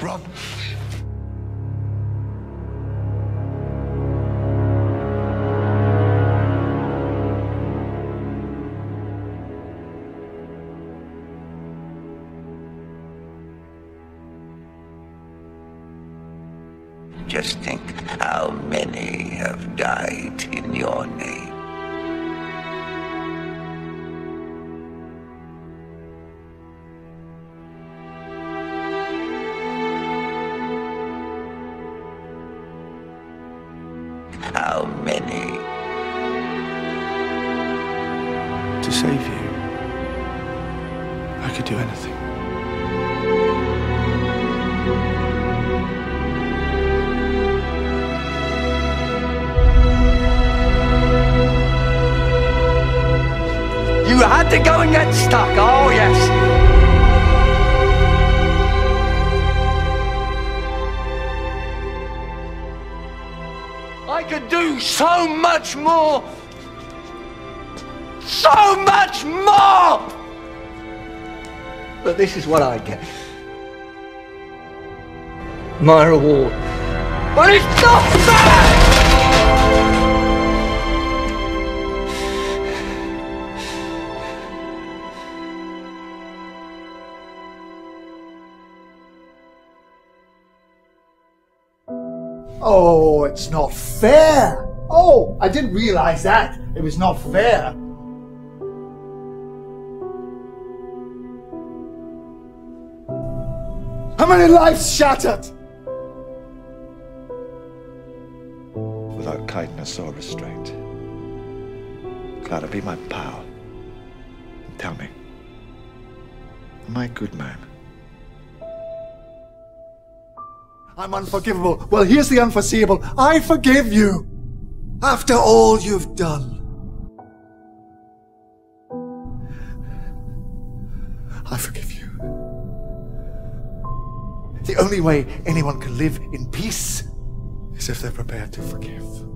Rob. Just think how many have died in your name. How many? To save you, I could do anything. You had to go and get stuck, oh yes. I could do so much more. So much more! But this is what I get. My reward. But it's not fair! Oh, it's not fair. Oh, I didn't realize that. It was not fair. How many lives shattered? Without kindness or restraint. Clara, be my pal. Tell me, am I a good man? I'm unforgivable. Well, here's the unforeseeable. I forgive you. After all you've done. I forgive you. The only way anyone can live in peace is if they're prepared to forgive.